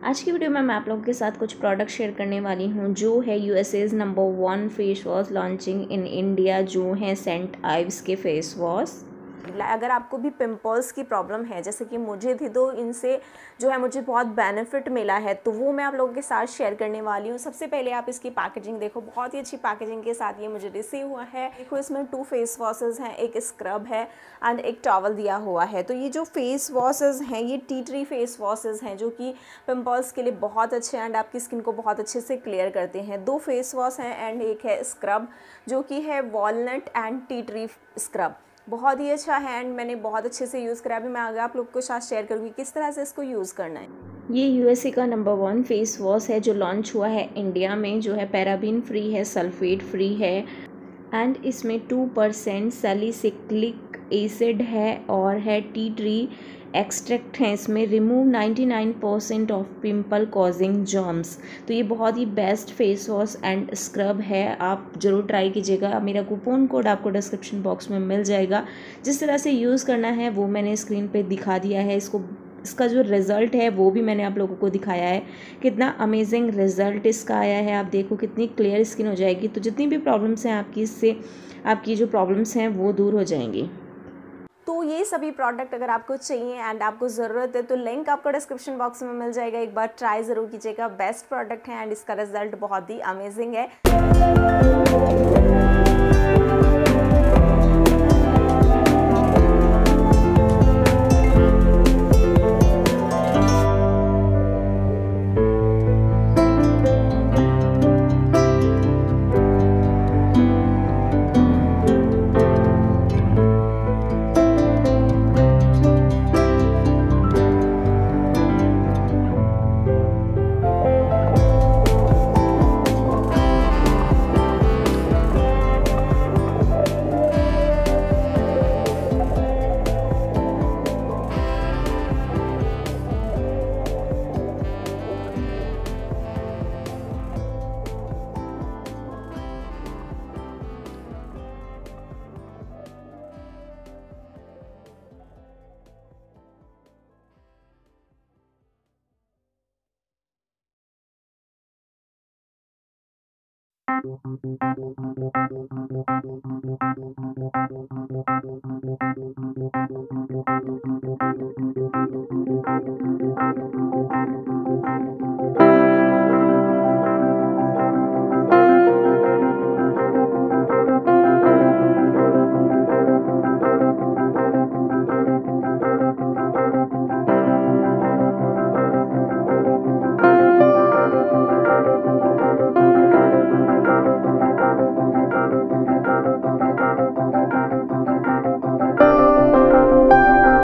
आज की वीडियो में मैं आप लोगों के साथ कुछ प्रोडक्ट शेयर करने वाली हूँ जो है USA's number 1 face wash launching in India, जो है सेंट आइव्स के फेस वॉश। अगर आपको भी पिंपल्स की प्रॉब्लम है जैसे कि मुझे थी, तो इनसे जो है मुझे बहुत बेनिफिट मिला है, तो वो मैं आप लोगों के साथ शेयर करने वाली हूँ। सबसे पहले आप इसकी पैकेजिंग देखो, बहुत ही अच्छी पैकेजिंग के साथ ये मुझे रिसीव हुआ है। देखो इसमें 2 फेस वॉशेज़ हैं, एक स्क्रब है एंड एक टॉवल दिया हुआ है। तो ये जो फेस वॉशेज़ हैं ये टी ट्री फेस वॉशेज़ हैं जो कि पिंपल्स के लिए बहुत अच्छे हैं एंड आपकी स्किन को बहुत अच्छे से क्लियर करते हैं। 2 फेस वॉश हैं एंड एक है स्क्रब जो कि है walnut and tea tree scrub. बहुत ही अच्छा है एंड मैंने बहुत अच्छे से यूज़ करा। अभी मैं आगे आप लोग को साथ शेयर करूँगी किस तरह से इसको यूज़ करना है। ये यूएसए का नंबर 1 फेस वॉश है जो लॉन्च हुआ है इंडिया में, जो है पैराबीन फ्री है, सल्फेट फ्री है एंड इसमें 2% सैलिसिलिक एसिड है और है टी ट्री एक्सट्रैक्ट है। इसमें remove 99% of pimple causing germs. तो ये बहुत ही best face wash and scrub है, आप ज़रूर ट्राई कीजिएगा। मेरा कूपन कोड आपको डिस्क्रिप्शन बॉक्स में मिल जाएगा। जिस तरह से यूज़ करना है वो मैंने स्क्रीन पे दिखा दिया है। इसका जो रिज़ल्ट है वो भी मैंने आप लोगों को दिखाया है, कितना अमेजिंग रिज़ल्ट इसका आया है। आप देखो कितनी क्लियर स्किन हो जाएगी। तो जितनी भी प्रॉब्लम्स हैं आपकी, इससे आपकी जो प्रॉब्लम्स हैं वो दूर हो जाएंगी। तो ये सभी प्रोडक्ट अगर आपको चाहिए एंड आपको ज़रूरत है तो लिंक आपको डिस्क्रिप्शन बॉक्स में मिल जाएगा। एक बार ट्राई ज़रूर कीजिएगा, बेस्ट प्रोडक्ट है एंड इसका रिजल्ट बहुत ही अमेजिंग है।